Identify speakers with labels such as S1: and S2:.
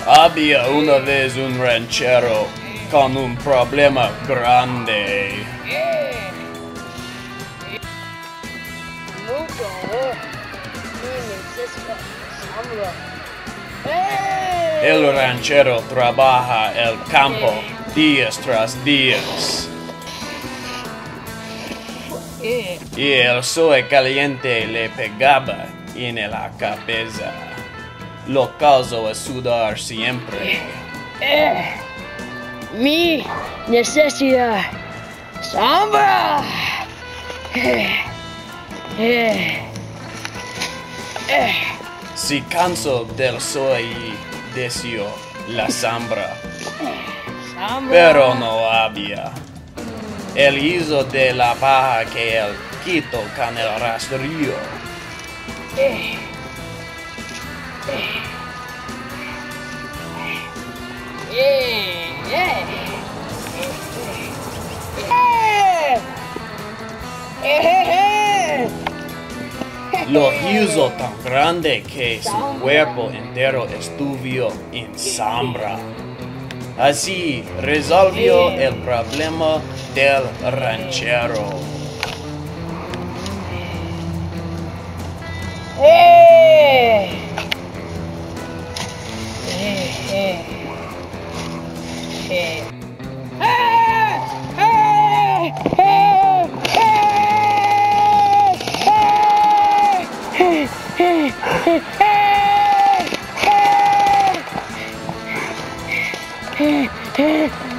S1: Había una vez un ranchero con un problema grande. El ranchero trabaja el campo días tras días. Y el sol caliente le pegaba en la cabeza. Lo causó a sudar siempre.
S2: Mi necesidad. Sombra.
S1: Se cansó del sol y deseó la sombra, pero no había. Él hizo de la paja que él quitó con el rastrillo. Lo hizo tan grande que su cuerpo entero estuvo en sombra. Así resolvió el problema del ranchero.
S2: Hey!